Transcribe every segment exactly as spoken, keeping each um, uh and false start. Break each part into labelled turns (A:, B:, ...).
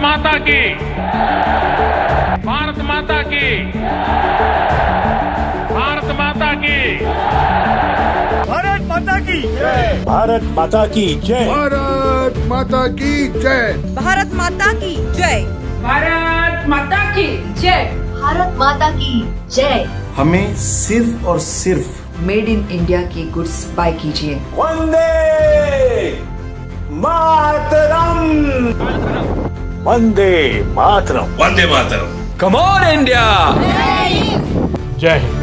A: माता की, भारत माता की, भारत माता की,
B: भारत माता की जय,
C: भारत माता की जय,
D: भारत माता की जय,
E: भारत माता की जय,
F: भारत माता की जय,
G: भारत माता की जय।
H: हमें सिर्फ और सिर्फ
I: मेड इन इंडिया की गुड्स बाय कीजिए।
C: वंदे मातरम, वंदे मातरम,
J: वंदे मातरम।
K: कम ऑन इंडिया,
A: जय हिंद।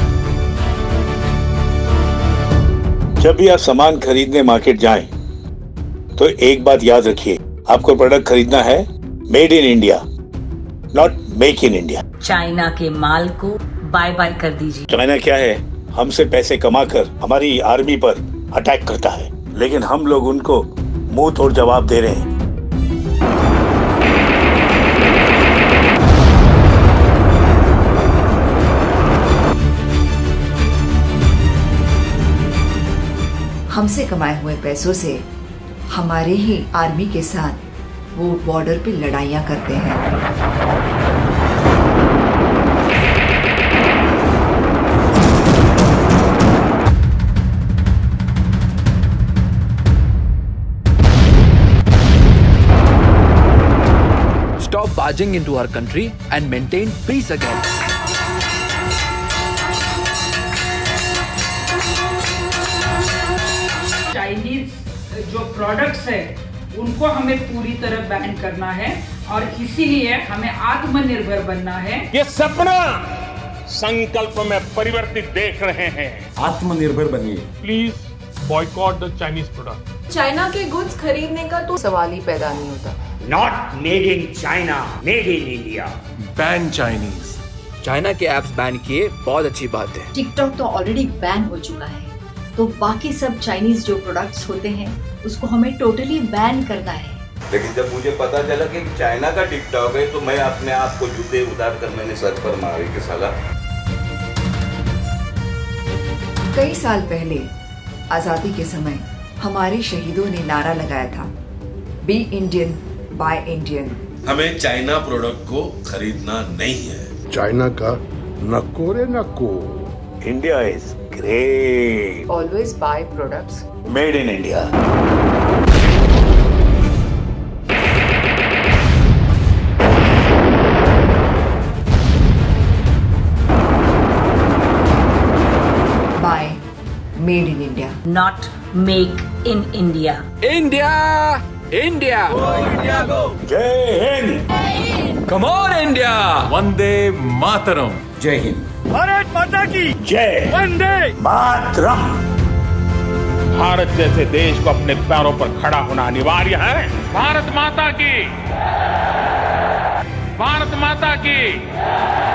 C: जब भी आप सामान खरीदने मार्केट जाएं, तो एक बात याद रखिए, आपको प्रोडक्ट खरीदना है made in India, not make in India.
L: China के माल को बाय बाय कर दीजिए।
C: चाइना क्या है, हमसे पैसे कमाकर हमारी आर्मी पर अटैक करता है, लेकिन हम लोग उनको मुंह तोड़ जवाब दे रहे हैं।
I: हमसे कमाए हुए पैसों से हमारे ही आर्मी के साथ वो बॉर्डर पे लड़ाइयाँ करते हैं।
K: stop barging into our country and maintain peace again.
F: Chinese जो प्रोडक्ट्स है उनको हमें पूरी तरह बैन करना है और इसीलिए हमें आत्मनिर्भर बनना है।
A: ये सपना संकल्प में परिवर्तित देख रहे हैं।
H: आत्मनिर्भर बनिए।
A: Please boycott the Chinese product.
E: China के गुड्स खरीदने का तो सवाल ही पैदा नहीं होता।
B: Not made in China, made in India.
K: Ban Chinese. China के ऐप्स बैन किए, बहुत अच्छी बात है।
G: टिकटॉक तो ऑलरेडी बैन हो चुका है, तो बाकी सब चाइनीज जो प्रोडक्ट्स होते हैं उसको हमें टोटली बैन करना है।
J: लेकिन जब मुझे पता चला कि चाइना का टिकटॉक है, तो मैं अपने आप को जूते उतार कर मैंने सर पर मारे कि साला।
I: कई साल पहले आजादी के समय हमारे शहीदों ने नारा लगाया था, बी इंडियन बाय इंडियन।
J: हमें चाइना प्रोडक्ट को खरीदना नहीं है।
D: चाइना का नको रे नको।
C: India is great.
I: Always buy products
C: made in India.
I: Buy made in India,
L: not make in India.
K: India, India,
C: जय हिंद।
K: कम ऑन इंडिया, वंदे मातरम।
H: जय हिंद।
B: भारत माता की
C: जय,
B: वंदे
C: मातरम।
A: भारत जैसे देश को अपने पैरों पर खड़ा होना अनिवार्य है। भारत माता की, भारत माता की।